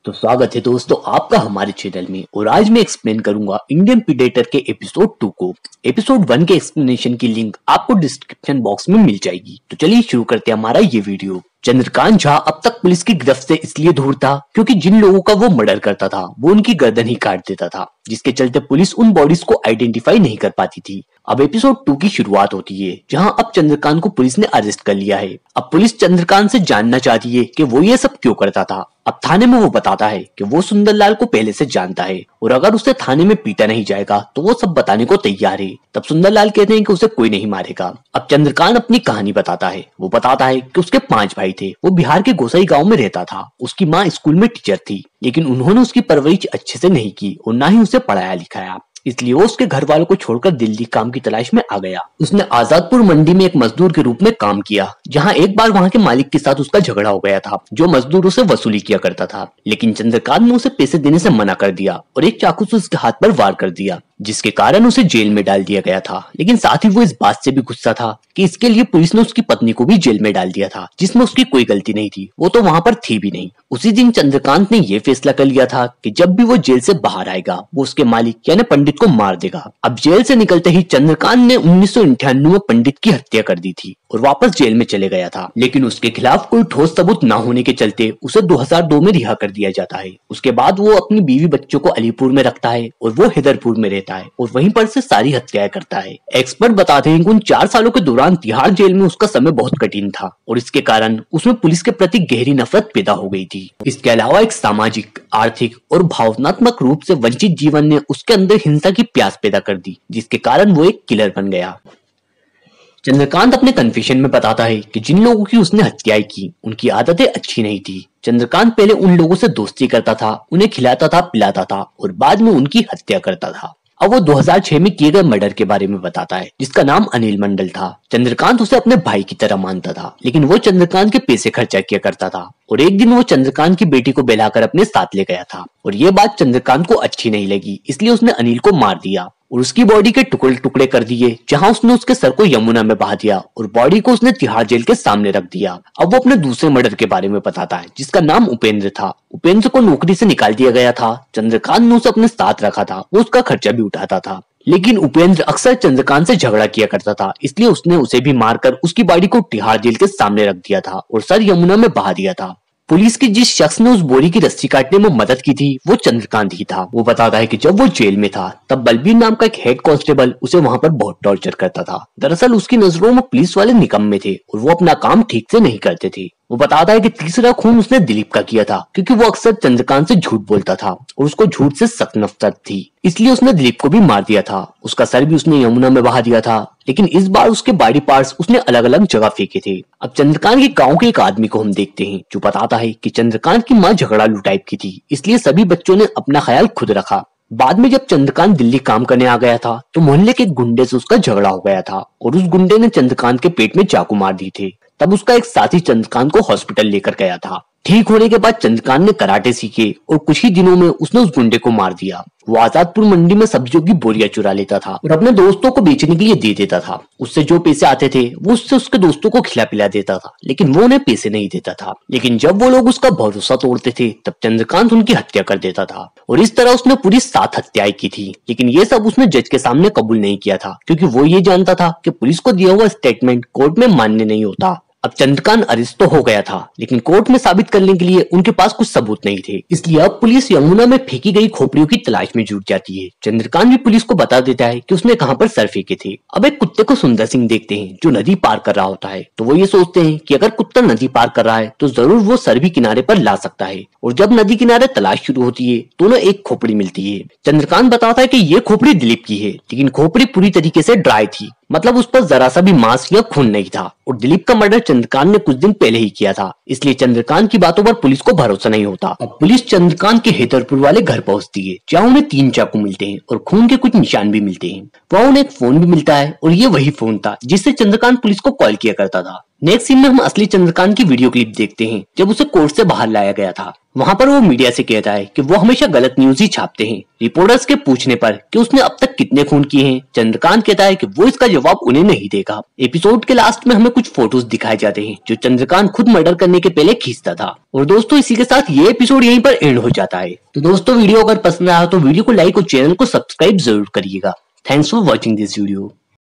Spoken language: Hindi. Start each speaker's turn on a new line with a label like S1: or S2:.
S1: तो स्वागत है दोस्तों आपका हमारे चैनल में। और आज मैं एक्सप्लेन करूंगा इंडियन प्रीडेटर के एपिसोड 2 को। एपिसोड 1 के एक्सप्लेनेशन की लिंक आपको डिस्क्रिप्शन बॉक्स में मिल जाएगी। तो चलिए शुरू करते हैं हमारा ये वीडियो। चंद्रकांत झा अब तक पुलिस की गिरफ्त से इसलिए दूर था क्योंकि जिन लोगों का वो मर्डर करता था वो उनकी गर्दन ही काट देता था, जिसके चलते पुलिस उन बॉडीज को आइडेंटिफाई नहीं कर पाती थी। अब एपिसोड 2 की शुरुआत होती है जहां अब चंद्रकांत को पुलिस ने अरेस्ट कर लिया है। अब पुलिस चंद्रकांत से जानना चाहती है कि वो ये सब क्यों करता था। अब थाने में वो बताता है कि वो सुंदरलाल को पहले से जानता है और अगर उसे थाने में पीटा नहीं जाएगा तो वो सब बताने को तैयार है। तब सुंदरलाल कहते हैं कि उसे कोई नहीं मारेगा। अब चंद्रकांत अपनी कहानी बताता है। वो बताता है कि उसके 5 भाई थे। वो बिहार के गोसाई गांव में रहता था। उसकी माँ स्कूल में टीचर थी, लेकिन उन्होंने उसकी परवरिश अच्छे से नहीं की और ना ही उसे पढ़ाया लिखाया, इसलिए वो उसके घर वालों को छोड़कर दिल्ली काम की तलाश में आ गया। उसने आजादपुर मंडी में एक मजदूर के रूप में काम किया, जहां एक बार वहां के मालिक के साथ उसका झगड़ा हो गया था, जो मजदूरों से वसूली किया करता था। लेकिन चंद्रकांत ने उसे पैसे देने से मना कर दिया और एक चाकू से उसके हाथ पर वार कर दिया, जिसके कारण उसे जेल में डाल दिया गया था। लेकिन साथ ही वो इस बात से भी गुस्सा था कि इसके लिए पुलिस ने उसकी पत्नी को भी जेल में डाल दिया था, जिसमें उसकी कोई गलती नहीं थी। वो तो वहां पर थी भी नहीं। उसी दिन चंद्रकांत ने यह फैसला कर लिया था कि जब भी वो जेल से बाहर आएगा वो उसके मालिक यानी पंडित को मार देगा। अब जेल से निकलते ही चंद्रकांत ने 1998 में पंडित की हत्या कर दी थी और वापस जेल में चले गया था। लेकिन उसके खिलाफ कोई ठोस सबूत न होने के चलते उसे 2002 में रिहा कर दिया जाता है। उसके बाद वो अपनी बीवी बच्चों को अलीपुर में रखता है और वो हैदरपुर में रहता है और वहीं पर से सारी हत्याएं करता है। एक्सपर्ट बताते हैं कि उन 4 सालों के दौरान तिहाड़ जेल में उसका समय बहुत कठिन था और इसके कारण उसमें पुलिस के प्रति गहरी नफरत पैदा हो गई थी। इसके अलावा एक सामाजिक, आर्थिक और भावनात्मक रूप से वंचित जीवन ने उसके अंदर हिंसा की प्यास पैदा कर दी, जिसके कारण वो एक किलर बन गया। चंद्रकांत अपने कन्फेशन में बताता है कि जिन लोगों की उसने हत्याएं की उनकी आदतें अच्छी नहीं थी। चंद्रकांत पहले उन लोगों से दोस्ती करता था, उन्हें खिलाता था, पिलाता था और बाद में उनकी हत्या करता था। अब वो 2006 में किए गए मर्डर के बारे में बताता है, जिसका नाम अनिल मंडल था। चंद्रकांत उसे अपने भाई की तरह मानता था, लेकिन वो चंद्रकांत के पैसे खर्चा किया करता था और एक दिन वो चंद्रकांत की बेटी को बेलाकर अपने साथ ले गया था और ये बात चंद्रकांत को अच्छी नहीं लगी, इसलिए उसने अनिल को मार दिया और उसकी बॉडी के टुकड़े टुकड़े कर दिए, जहां उसने उसके सर को यमुना में बहा दिया और बॉडी को उसने तिहाड़ जेल के सामने रख दिया। अब वो अपने दूसरे मर्डर के बारे में बताता है, जिसका नाम उपेंद्र था। उपेंद्र को नौकरी से निकाल दिया गया था। चंद्रकांत ने उसे अपने साथ रखा था, वो उसका खर्चा भी उठाता था। लेकिन उपेंद्र अक्सर चंद्रकांत से झगड़ा किया करता था, इसलिए उसने उसे भी मारकर उसकी बॉडी को तिहाड़ जेल के सामने रख दिया था और सर यमुना में बहा दिया था। पुलिस की जिस शख्स ने उस बोरी की रस्सी काटने में मदद की थी वो चंद्रकांत ही था। वो बताता है कि जब वो जेल में था तब बलबीर नाम का एक हेड कांस्टेबल उसे वहां पर बहुत टॉर्चर करता था। दरअसल उसकी नजरों में पुलिस वाले निकम्मे थे और वो अपना काम ठीक से नहीं करते थे। वो बताता है कि तीसरा खून उसने दिलीप का किया था, क्योंकि वो अक्सर चंद्रकांत से झूठ बोलता था और उसको झूठ से सख्त नफरत थी, इसलिए उसने दिलीप को भी मार दिया था। उसका सर भी उसने यमुना में बहा दिया था, लेकिन इस बार उसके बॉडी पार्ट्स उसने अलग अलग जगह फेंके थे। अब चंद्रकांत के गांव के एक आदमी को हम देखते हैं जो बताता है कि चंद्रकांत की माँ झगड़ालू टाइप की थी, इसलिए सभी बच्चों ने अपना ख्याल खुद रखा। बाद में जब चंद्रकांत दिल्ली काम करने आ गया था तो मोहल्ले के एक गुंडे से उसका झगड़ा हो गया था और उस गुंडे ने चंद्रकांत के पेट में चाकू मार दी थे। तब उसका एक साथी चंद्रकांत को हॉस्पिटल लेकर गया था। ठीक होने के बाद चंद्रकांत ने कराटे सीखे और कुछ ही दिनों में उसने उस गुंडे को मार दिया। वो आजादपुर मंडी में सब्जियों की बोरियां चुरा लेता था और अपने दोस्तों को बेचने के लिए दे देता था। उससे जो पैसे आते थे वो उससे उसके दोस्तों को खिला पिला देता था, लेकिन वो उन्हें पैसे नहीं देता था। लेकिन जब वो लोग उसका भरोसा तोड़ते थे तब चंद्रकांत उनकी हत्या कर देता था और इस तरह उसने पूरी 7 हत्याएं की थी। लेकिन ये सब उसने जज के सामने कबूल नहीं किया था, क्योंकि वो ये जानता था कि पुलिस को दिया हुआ स्टेटमेंट कोर्ट में मान्य नहीं होता। अब चंद्रकांत अरेस्ट तो हो गया था, लेकिन कोर्ट में साबित करने के लिए उनके पास कुछ सबूत नहीं थे, इसलिए अब पुलिस यमुना में फेंकी गई खोपड़ियों की तलाश में जुट जाती है। चंद्रकांत भी पुलिस को बता देता है कि उसने कहां पर सर फेंके थे। अब एक कुत्ते को सुंदर सिंह देखते हैं जो नदी पार कर रहा होता है, तो वो ये सोचते हैं कि अगर कुत्ता नदी पार कर रहा है तो जरूर वो सर भी किनारे पर ला सकता है। और जब नदी किनारे तलाश शुरू होती है तो उन्हें एक खोपड़ी मिलती है। चंद्रकांत बताता है कि ये खोपड़ी दिलीप की है, लेकिन खोपड़ी पूरी तरीके से ड्राई थी, मतलब उस पर जरा सा भी मांस या खून नहीं था और दिलीप का मर्डर चंद्रकांत ने कुछ दिन पहले ही किया था, इसलिए चंद्रकांत की बातों पर पुलिस को भरोसा नहीं होता। अब पुलिस चंद्रकांत के हैदरपुर वाले घर पहुंचती है, जहां उन्हें 3 चाकू मिलते हैं और खून के कुछ निशान भी मिलते हैं। वहां उन्हें एक फोन भी मिलता है और ये वही फोन था जिससे चंद्रकांत पुलिस को कॉल किया करता था। नेक्स्ट सीन में हम असली चंद्रकांत की वीडियो क्लिप देखते हैं जब उसे कोर्ट से बाहर लाया गया था। वहाँ पर वो मीडिया से कहता है कि वो हमेशा गलत न्यूज ही छापते हैं। रिपोर्टर्स के पूछने पर कि उसने अब तक कितने खून किए हैं, चंद्रकांत कहता है कि वो इसका जवाब उन्हें नहीं देगा। एपिसोड के लास्ट में हमें कुछ फोटोज दिखाए जाते हैं जो चंद्रकांत खुद मर्डर करने के पहले खींचता था। और दोस्तों इसी के साथ ये एपिसोड यहीं पर एंड हो जाता है। तो दोस्तों वीडियो अगर पसंद आया तो वीडियो को लाइक और चैनल को सब्सक्राइब जरूर करिएगा। Thanks for watching this video.